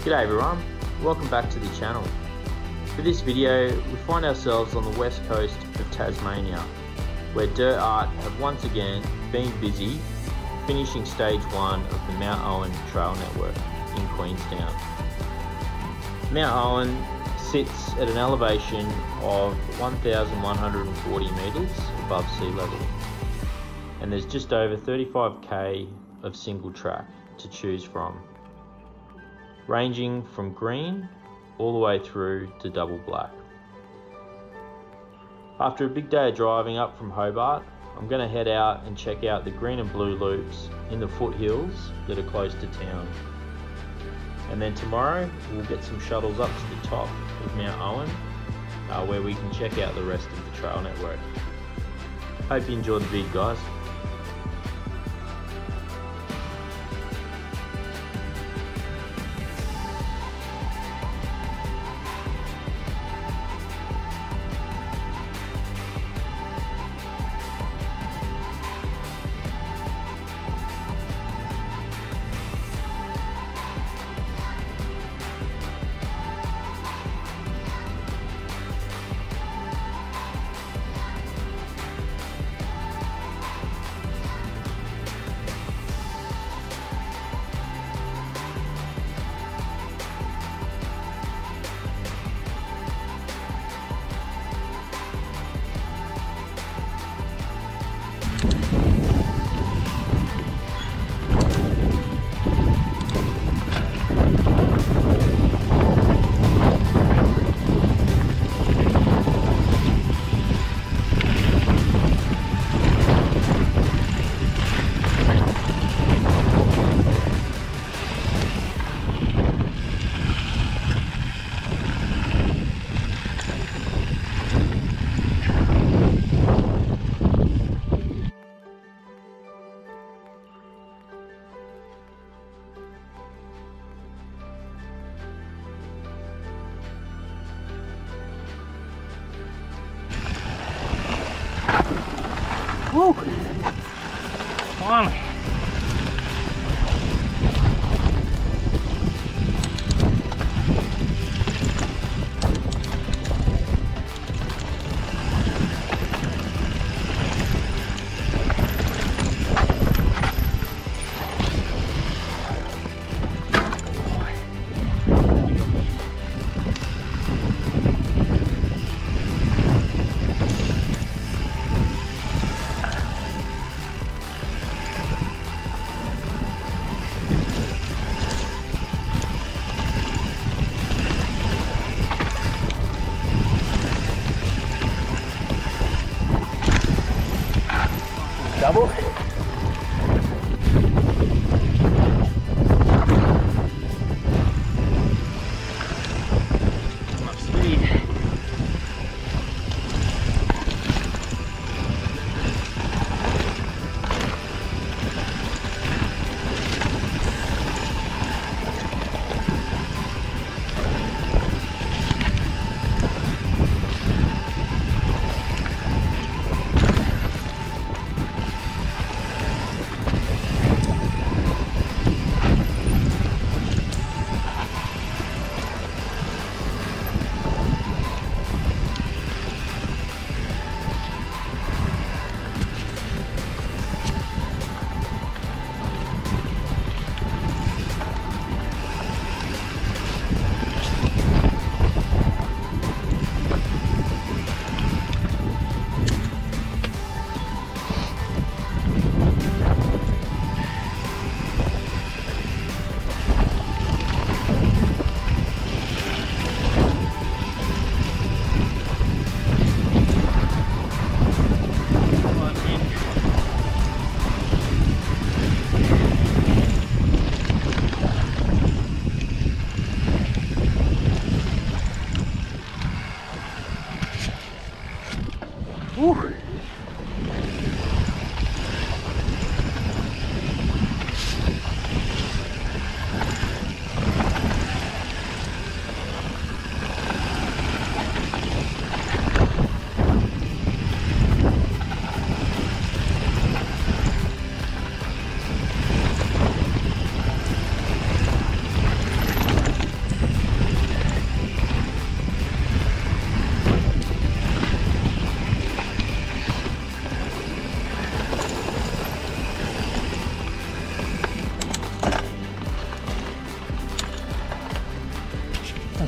G'day everyone, welcome back to the channel. For this video, we find ourselves on the west coast of Tasmania, where Dirt Art have once again been busy finishing stage 1 of the Mt Owen trail network in Queenstown. Mt Owen sits at an elevation of 1,140 metres above sea level, and there's just over 35k of single track to choose from, ranging from green all the way through to double black. After a big day of driving up from Hobart, I'm going to head out and check out the green and blue loops in the foothills that are close to town. And then tomorrow we'll get some shuttles up to the top of Mt Owen where we can check out the rest of the trail network. Hope you enjoy the vid, guys. Woo! Finally. Double. Enough speed.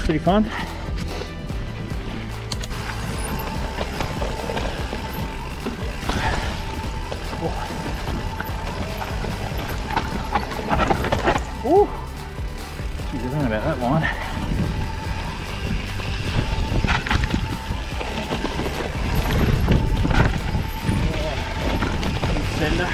pretty fun. Ooh. Geez, I don't know about that line. Sender.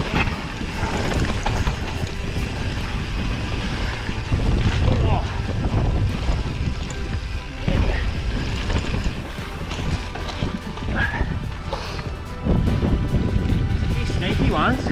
These sneaky ones.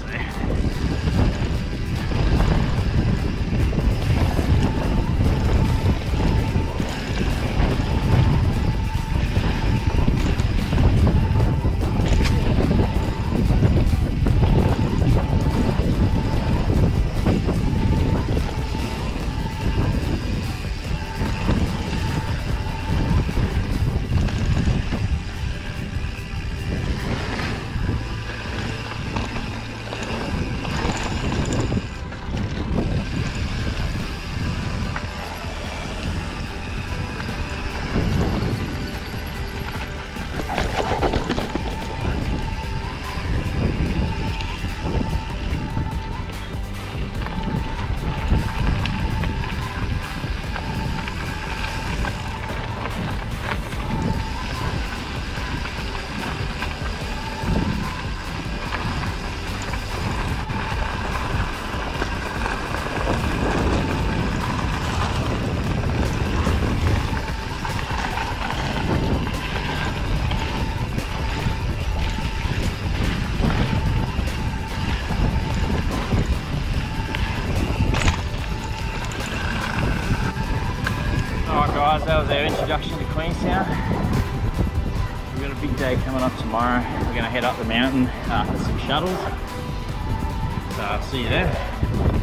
Guys, that was our introduction to Queenstown. We've got a big day coming up tomorrow. We're going to head up the mountain for some shuttles. So I'll see you there.